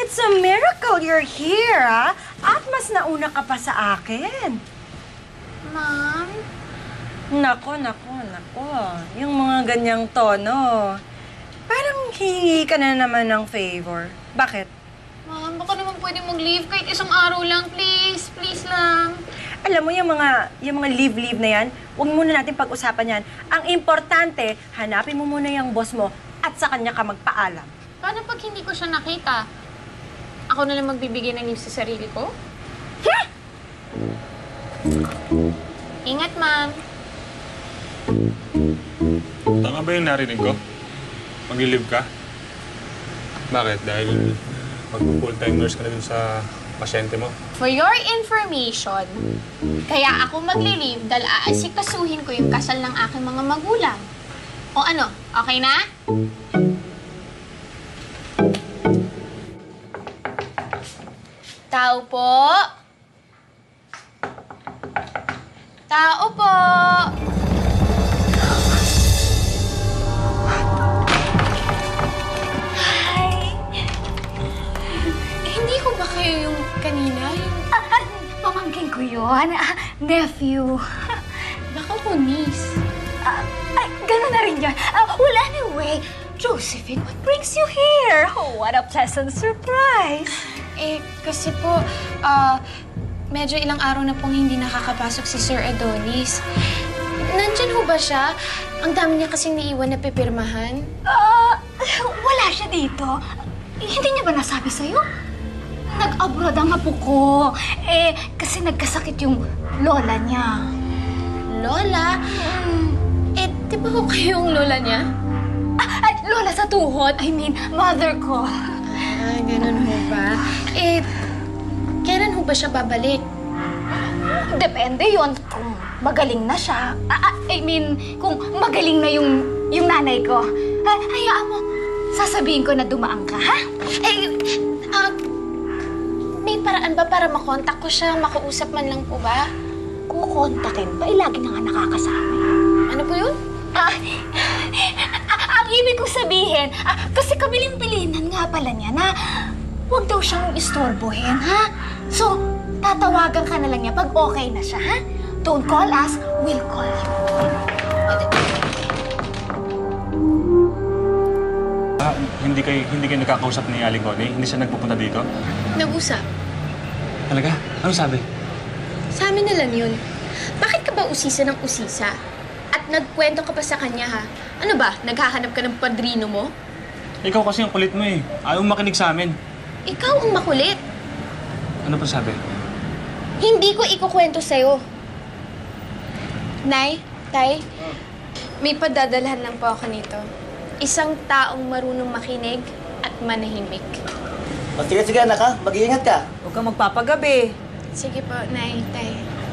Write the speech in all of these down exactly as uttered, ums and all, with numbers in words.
It's a miracle you're here, ah. At mas nauna ka pa sa akin. Ma'am? Nako, nako, nako. Yung mga ganyang tono. Parang hihingi ka na naman ng favor. Bakit? Ma'am, baka naman pwede mag-leave kahit isang araw lang, please. Please lang. Alam mo, yung mga, yung mga leave-leave na yan, huwag muna natin pag-usapan yan. Ang importante, hanapin mo muna yung boss mo at sa kanya ka magpaalam. Paano pag hindi ko siya nakita? Ako na lang magbibigay ng leave sa sarili ko? Ha? Ingat, ma'am. Tama ba yung narinig ko? Mag-leave ka? Bakit? Dahil mag-full-time nurse ka na dun sa pasyente mo? For your information, kaya ako magli-leave dahil aasikasuhin ko yung kasal ng aking mga magulang. O ano, okay na? Tao po? Tao po? Hi! Hindi ko ba kayo yung kanina? Yung... Ah, ah, pamangkin ko yun. Ah, nephew. Baka po, niece. Ah, ay, gano'n na rin yun. Ah, well, anyway, Josephine, what brings you here? Oh, what a pleasant surprise. Eh, kasi po, ah, medyo ilang araw na pong hindi nakakapasok si Sir Adonis. Nandyan ho ba siya? Ang dami niya kasing naiwan na pipirmahan. Ah, wala siya dito. Eh, hindi niya ba nasabi sa'yo? Nag-abroad ang apo ko. Eh, kasi nagkasakit yung lola niya. Lola? Hmm. Eh, di ba ho kayo yung lola niya? Ah, at lola sa tuhod. I mean, mother ko. Ah, ganun ho ba? Eh, kailan ho ba siya babalik? Depende yon kung magaling na siya. Ah, ah, I mean, kung magaling na yung, yung nanay ko. Ah, hayaan mo, sasabihin ko na dumaan ka, ha? Eh, ah, may paraan ba para makontak ko siya? Makausap man lang po ba? Kukontakin ba? Eh, lagi na nga nakakasama. Ano po yun? Ah, ang ibig kong sabihin, ah, kasi kabiling-bilinan nga pala niya na huwag daw siyang istorbohin, ha? So, tatawagan ka na lang niya pag okay na siya, ha? Don't call us, we'll call you. Ah, hindi kayo, hindi kayo nakakausap ni Aling Connie? Hindi siya nagpupunta dito? Nag-usap. Talaga? Ano sabi? Sa amin na lang yun. Bakit ka ba usisa ng usisa? At nagkwento ka pa sa kanya, ha? Ano ba? Naghahanap ka ng padrino mo? Ikaw kasi ang kulit mo eh. Ayaw makinig sa amin. Ikaw ang makulit. Ano pa sabi? Hindi ko ikukwento sa'yo. Nay, Tay, may padadalhan lang po ako nito. Isang taong marunong makinig at manahimik. O, sige, sige, anak, ha? Mag-iingat ka. Huwag kang magpapagabi. Sige po, Nay, Tay.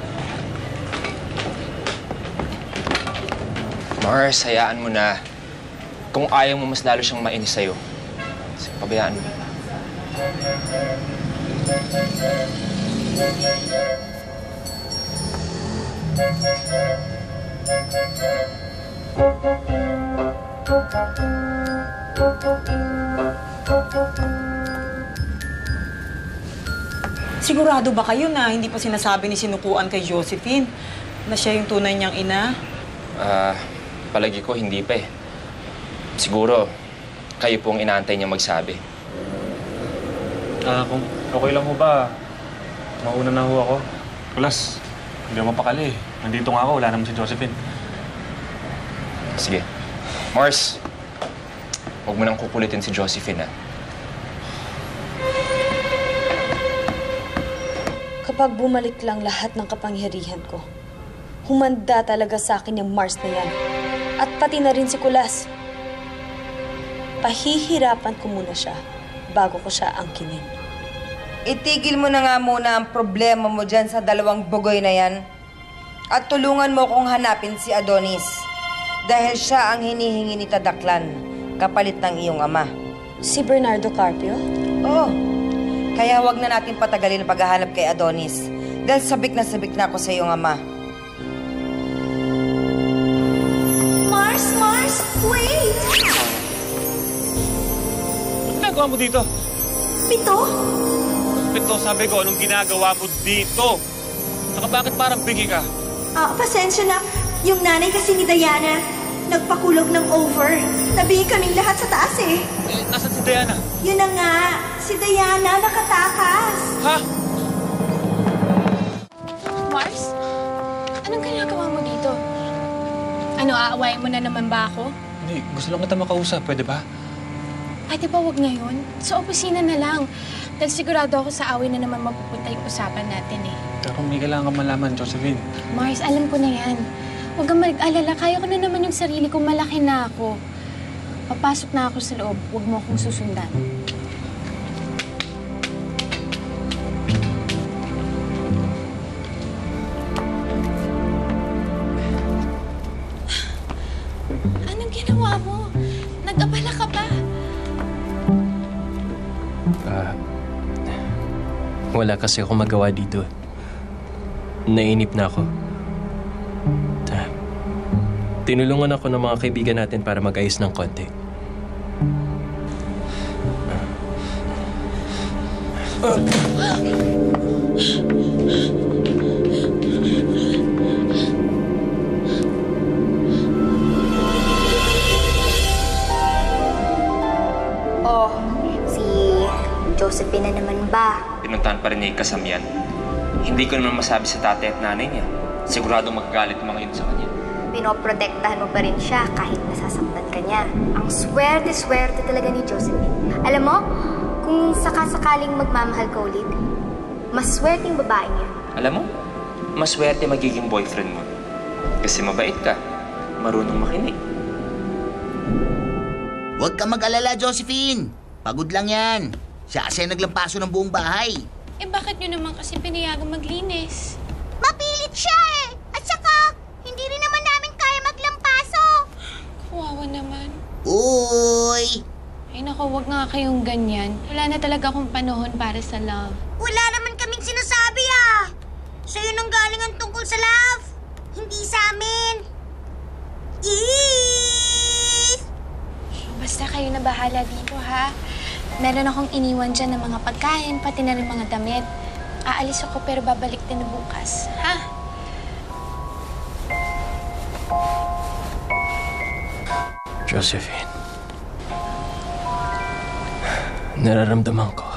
Mars, hayaan mo na. Kung ayaw mo, mas lalo siyang mainis sa'yo. Sige, pabayaan mo. Sigurado ba kayo na hindi pa sinasabi ni Sinukuan kay Josephine na siya yung tunay niyang ina? Ah, uh, palagi ko hindi pa eh. Siguro, kayo po ang inaantay niya magsabi. Ah, kung okay lang ho ba, mauna na ho ako. Kulas, hindi ako mapakali eh. Nandito nga ako, wala naman si Josephine. Sige. Mars, huwag mo nang kukulitin si Josephine, ha? Kapag bumalik lang lahat ng kapangyarihan ko, humanda talaga sa akin yung Mars na yan. At pati na rin si Kulas. Pahihirapan ko muna siya bago ko siya angkinin. Itigil mo na nga muna ang problema mo dyan sa dalawang bugoy na yan. At tulungan mo kong hanapin si Adonis. Dahil siya ang hinihingi ni Tadaklan, kapalit ng iyong ama. Si Bernardo Carpio? Oo. Kaya huwag na natin patagalin ang paghahanap kay Adonis. Dahil sabik na sabik na ako sa iyong ama. Mars, Mars, wait! Ba't ginagawa mo dito? Pito? Pito, sabi ko, anong ginagawa mo dito? Saka bakit parang bigi ka? Ah, pasensya na. Yung nanay kasi ni Diana, nagpakulog ng over. Nabigay kaming lahat sa taas eh. Eh, nasan si Diana? Yun na nga. Si Diana nakatakas. Ha? Mars? Anong ginagawa mo dito? Ano, aawain mo na naman ba ako? Hindi, gusto lang kita makausap. Pwede ba? Pwede ba wag ngayon? Sa opisina na lang. Dahil sigurado ako sa away na naman mapupunta yung usapan natin eh. Pero may kailangan kang malaman, Josephine. Mars, alam ko na yan. Huwag kang mag-alala. Kaya ko na naman yung sarili ko. Malaki na ako. Papasok na ako sa loob. Huwag mo akong susundan. Anong ginawa mo? Nag-abala ka ba? Ah, wala kasi ako magawa dito. Nainip na ako. Ta, tinulungan ako ng mga kaibigan natin para mag-ayos ng konti. Oh, si Josephine na naman ba? Pinuntahan pa rin niya yung kasamiyan. Hindi ko naman masabi sa tatay at nanay niya. Sigurado magagalit ang mga yun sa kanya. Pinoprotektahan mo pa rin siya kahit nasasaktan ka niya. Ang swerte-swerte talaga ni Josephine. Alam mo, kung sakasakaling magmamahal ka ulit, mas swerte yung babae niya. Alam mo, mas swerte magiging boyfriend mo. Kasi mabait ka. Marunong makinig. Huwag ka mag-alala, Josephine. Pagod lang yan. Siya kasi naglampaso ng buong bahay. Eh bakit nyo naman kasi pinayagang maglinis? Mapilit siya eh! At saka, hindi rin naman namin kaya maglampaso. Kawawa naman. Uy! Ay naku, wag nga kayong ganyan. Wala na talaga akong panahon para sa love. Wala naman kaming sinasabi ah. Sa'yo nang galing ang tungkol sa love. Hindi sa amin. Eeeeee! Basta kayo na bahala dito ha. Meron akong iniwan dyan ng mga pagkain, pati na rin mga damit. Aalis ako pero babalik din na bukas, ha? Josephine, nararamdaman ko.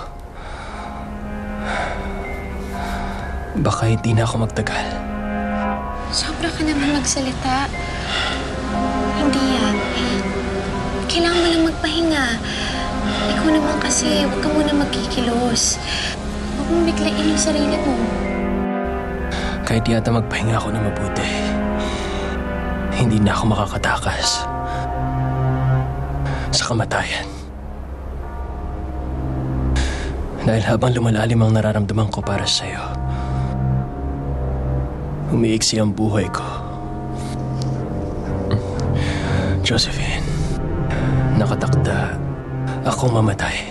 Baka hindi na ako magtagal. Sobra ka naman magsalita. Hindi yan. Eh, kailangan mo lang magpahinga. Ikaw naman kasi, huwag ka muna magkikilos. Huwag mong biglain yung sarili mo. Kahit yata magpahinga ako na mabuti, hindi na ako makakatakas sa kamatayan. Dahil habang lumalalim ang nararamdaman ko para sa'yo, umiiksi ang buhay ko. Josephine, nakatakda akong mamatay.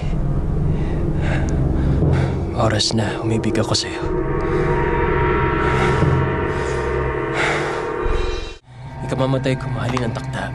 Oras na umibig ako sa'yo. Ikamamatay ko, mahalin ang takda.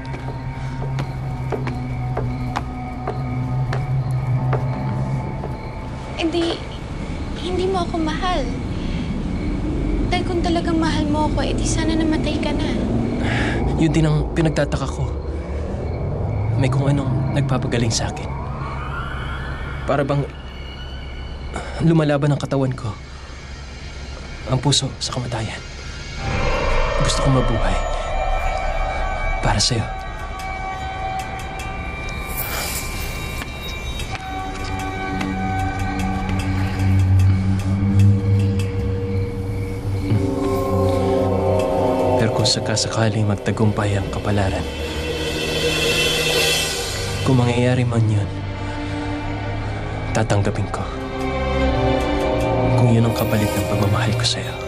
Hindi, hindi mo ako mahal. Dahil kung talagang mahal mo ako, edi sana namatay ka na. Yun din ang pinagtataka ko. May kung anong nagpapagaling sa akin. Para bang lumalaban ang katawan ko. Ang puso sa kamatayan. Gusto kong mabuhay. Para sa'yo. Pero kung sakasakaling magtagumpay ang kapalaran, kung mangyayari man yun, tatanggapin ko. Kung yun ang kapalit ng pagmamahal ko sa'yo.